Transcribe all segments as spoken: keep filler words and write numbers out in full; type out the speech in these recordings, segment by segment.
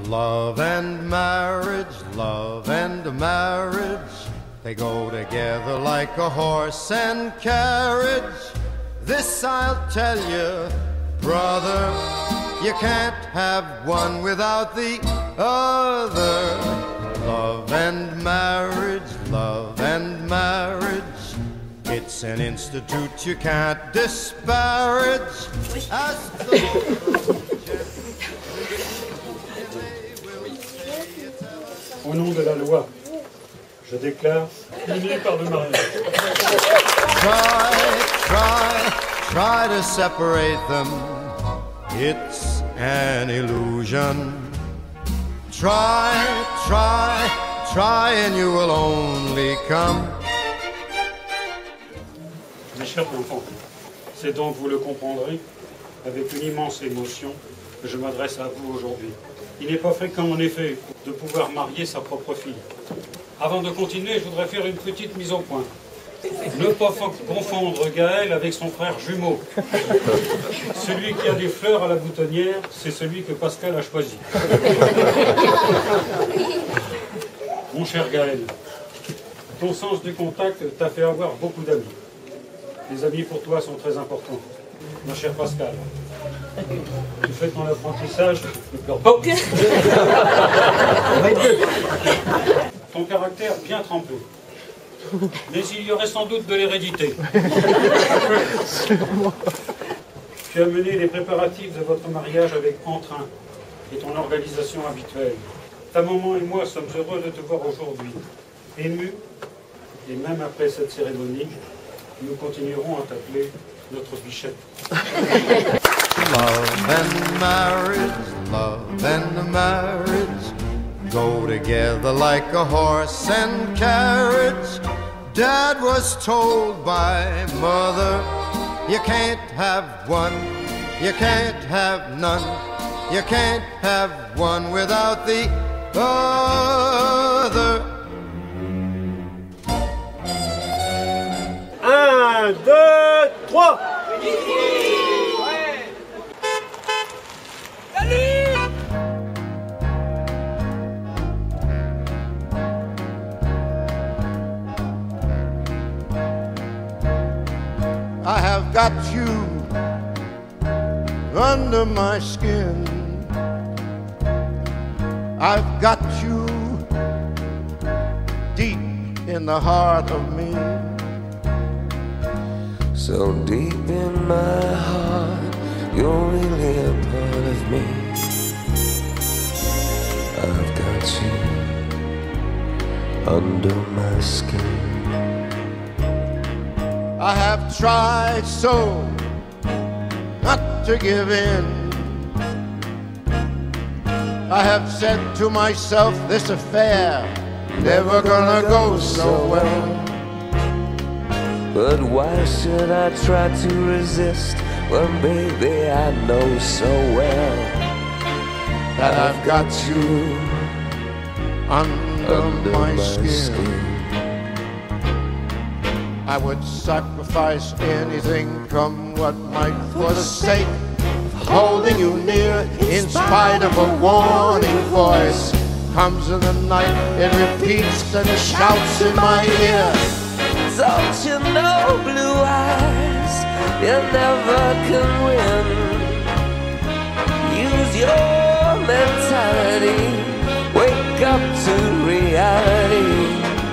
Love and marriage, love and marriage, they go together like a horse and carriage. This I'll tell you, brother, you can't have one without the other. Love and marriage, love and marriage, it's an institute you can't disparage. As the Au nom de la loi, je déclare unis par le mariage. Try, try, try to separate them. It's an illusion. Try, try, try and you will only come. Mes chers enfants, c'est donc, vous le comprendrez, avec une immense émotion que je m'adresse à vous aujourd'hui. Il n'est pas fréquent, en effet, de pouvoir marier sa propre fille. Avant de continuer, je voudrais faire une petite mise au point. Ne pas confondre Gaël avec son frère jumeau. Celui qui a des fleurs à la boutonnière, c'est celui que Pascal a choisi. Mon cher Gaël, ton sens du contact t'a fait avoir beaucoup d'amis. Les amis pour toi sont très importants. Mon cher Pascal, tu fais ton apprentissage, ne pleure pas. Ton caractère bien trempé. Mais il y aurait sans doute de l'hérédité. Tu as mené les préparatifs de votre mariage avec entrain et ton organisation habituelle. Ta maman et moi sommes heureux de te voir aujourd'hui. Émus, et même après cette cérémonie, nous continuerons à t'appeler notre bichette. Love and marriage, love and marriage, go together like a horse and carriage. Dad was told by mother, you can't have one, you can't have none, you can't have one without the other. Un, deux, trois. I have got you under my skin. I've got you deep in the heart of me. So deep in my heart, you're really a part of me. I've got you under my skin. I have tried so not to give in. I have said to myself, this affair never gonna go so well. But why should I try to resist when, baby, I know so well that I've got you under, under my, my skin. skin. I would sacrifice anything, come what might, for the sake of holding you near. In spite of a warning voice comes in the night, it repeats and shouts in my ear. Don't you know, blue eyes, you never can win. Use your mentality, wake up to reality.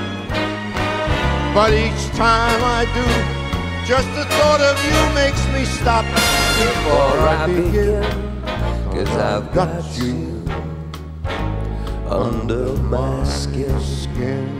But each time I do, just the thought of you makes me stop before I begin. Cause I've got you under my skin. skin.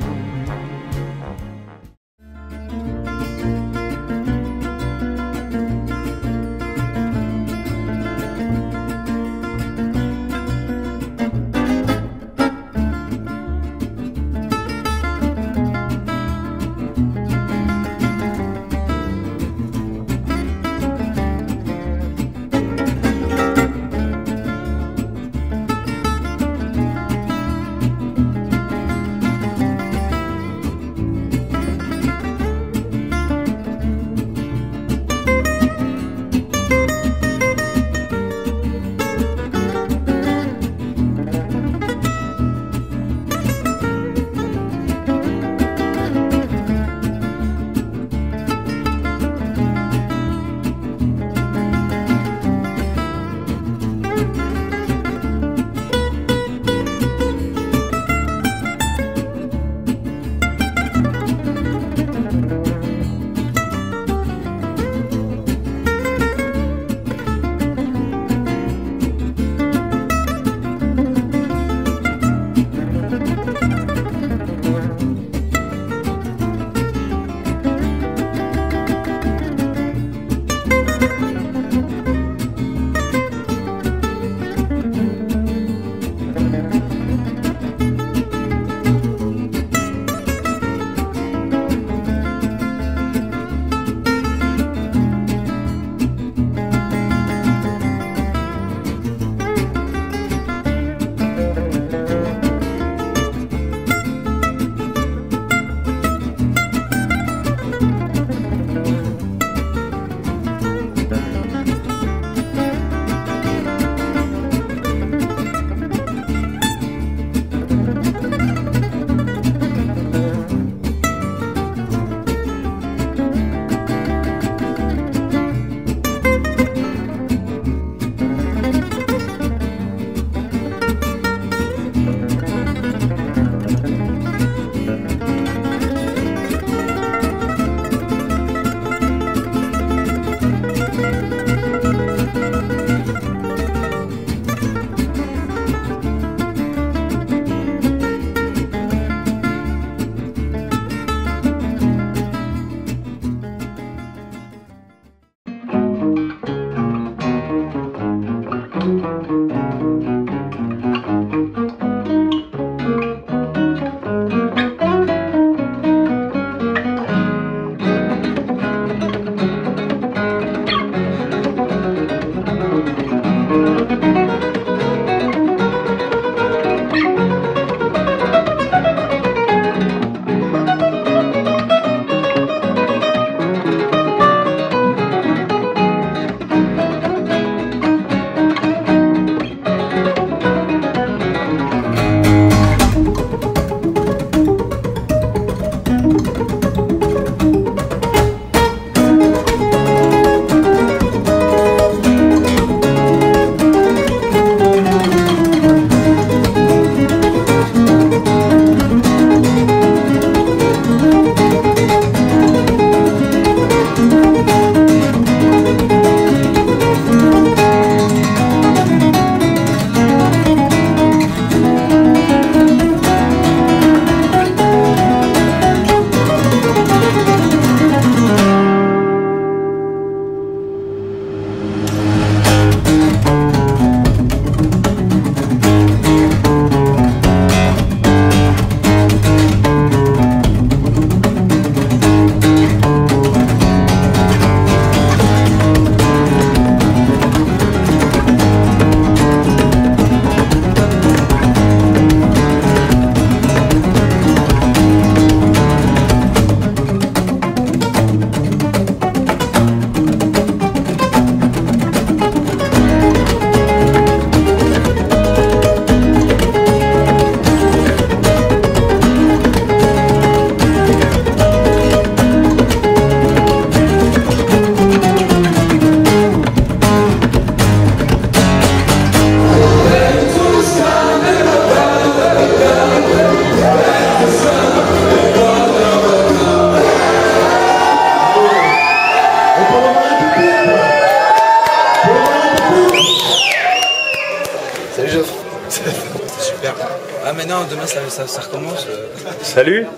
Mais non, demain ça, ça, ça recommence. Euh... Salut.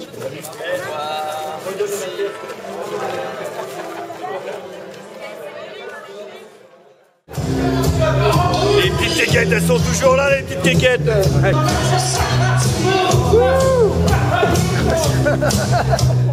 Les petites quéquettes, elles sont toujours là, les petites quéquettes. Ouais.